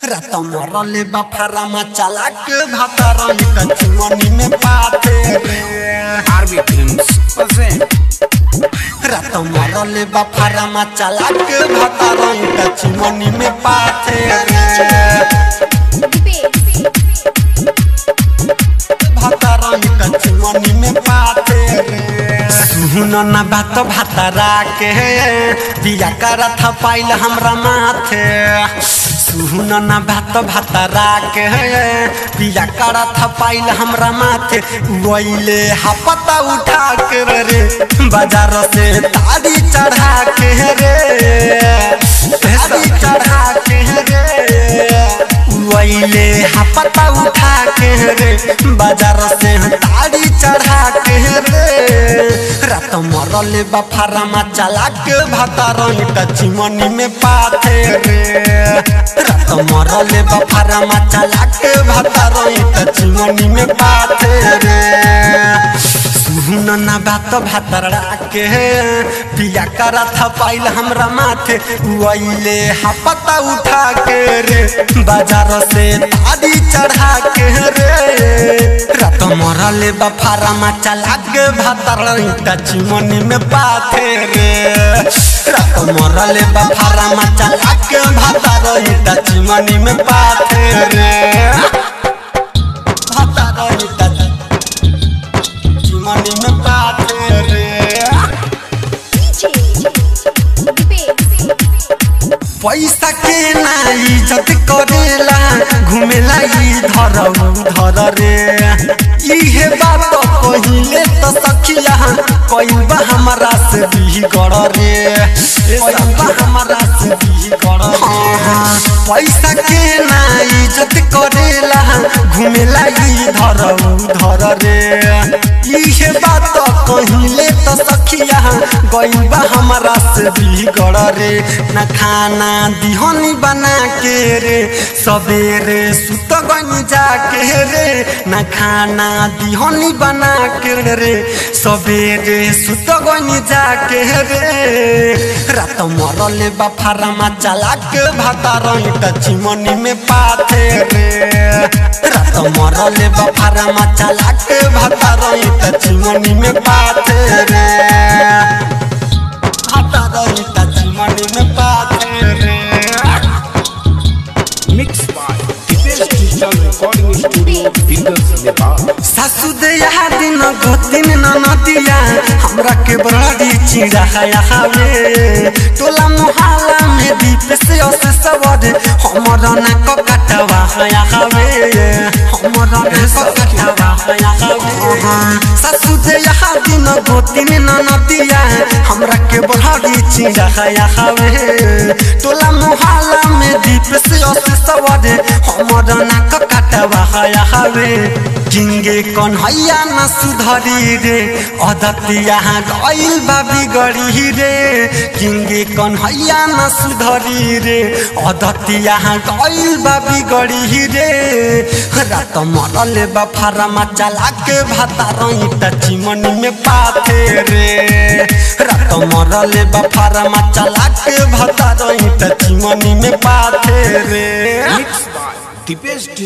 रात मरले बाफारा मचाला के भातारा कचमनी में पाते रे आरबी फिल्म्स present रात मरले बाफारा मचाला के भातारा कचमनी में पाते रे भातारा कचमनी में पाते रे सुनो ना बात भातारा के दिया करा था पाइल हमरा माथे सुनो ना बात भातारा के पिया करा था पाइल हमरा माथे वैले हापता उठा के रे बाजार से तारी चढ़ा के रे तारी चढ़ा के रे वैले हापता उठा के रे बाजार से तारी चढ़ा के रे रात मरले बाफारा मचाला के भातारा कचमनी में पाथे रे रात मरले बाफारा मचाला के भातारा कचमनी में पाथे रे सुन ना बात भातारा के पिया करा था पाइल हमरा माथे वैले हापता उठा के रे बाजार से तारी चढ़ा के रे रात मरले बाफारा मचाला के भातारा कचमनी में पाथे रे रात मरले बाफारा मचाला के भातारा कचमनी में पाथे रे भातारा कचमनी में पाथे रे पैसा के ना इज्जत करेला घुमेला इधर उधर रे इहे बात पहिले तो सखिया कईबा हमरा से बिगड़ रे कईबा हमरा से बिगड़ रे पैसा के ना इज्जत करेला घुमेला इधर उधर रे इहे बात पहिले तो सखिया कईबा हमरा से बिगड़ रे ना खाना दिहनी बना के रे सवेरे सुत गनी जाके रे ना खाना दिहनी बना के रे सवेरे सुत गनी जाके रे रात मरले बाफारा मचाला के भातारा कचमनी में पाथे रे रात मरले बाफारा मचाला के भातारा कचमनी में पाथे रे भातारा कचमनी में पाथे रे mixed by Dipesh Digital Recording Studio Fingers Nepal सासु दे यहाँ दिन गोतिन नदिया हमरा के बड़ी चिड़ा हवे टोला मोहल्ला में दीप से सवर हमरा ना कटवा हवे हमरा ना कटवा हवे सासु दे यहाँ दिन गोतिन नदिया हमरा के बड़ी चिड़ा हवे टोला मोहल्ला में दीप से सवर हमरा ना कटवा हवे किंगे कन्हैया न सुधरी रे अदतिया गइल बा बिगड़ी रे किंगे कन्हैया न सुधरी रे अदतिया गइल बा बिगड़ी रे रात मरले बाफारा मचाला के भातारा कचमनी में पाथे रे रात मरले बाफारा मचाला के भातारा कचमनी में पाथे रे mixed by Dipesh